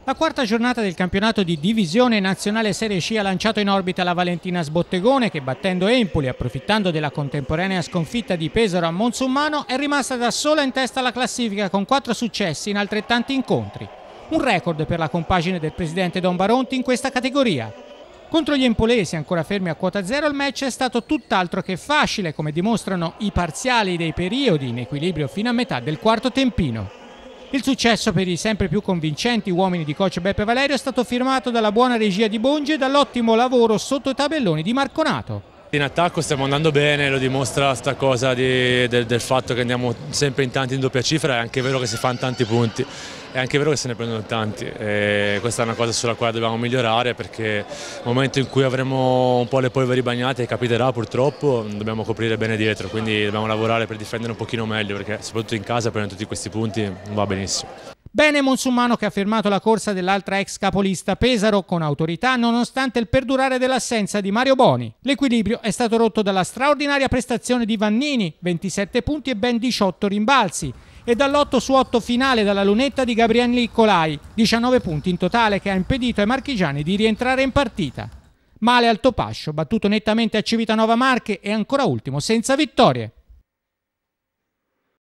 La quarta giornata del campionato di Divisione Nazionale Serie C ha lanciato in orbita la Valentina Sbottegone che, battendo Empoli, approfittando della contemporanea sconfitta di Pesaro a Monsummano, è rimasta da sola in testa alla classifica con 4 successi in altrettanti incontri. Un record per la compagine del presidente Don Baronti in questa categoria. Contro gli empolesi, ancora fermi a quota zero, il match è stato tutt'altro che facile, come dimostrano i parziali dei periodi in equilibrio fino a metà del quarto tempino. Il successo per i sempre più convincenti uomini di coach Beppe Valerio è stato firmato dalla buona regia di Bongi e dall'ottimo lavoro sotto i tabelloni di Marconato. In attacco stiamo andando bene, lo dimostra sta cosa del fatto che andiamo sempre in tanti in doppia cifra. È anche vero che si fanno tanti punti, è anche vero che se ne prendono tanti e questa è una cosa sulla quale dobbiamo migliorare, perché nel momento in cui avremo un po' le polveri bagnate, capiterà purtroppo, dobbiamo coprire bene dietro, quindi dobbiamo lavorare per difendere un pochino meglio, perché soprattutto in casa prendere tutti questi punti non va benissimo. Bene Monsummano che ha fermato la corsa dell'altra ex capolista Pesaro con autorità nonostante il perdurare dell'assenza di Mario Boni. L'equilibrio è stato rotto dalla straordinaria prestazione di Vannini, 27 punti e ben 18 rimbalzi, e dall'8 su 8 finale dalla lunetta di Gabriele Nicolai, 19 punti in totale, che ha impedito ai marchigiani di rientrare in partita. Male Altopascio, battuto nettamente a Civitanova Marche e ancora ultimo senza vittorie.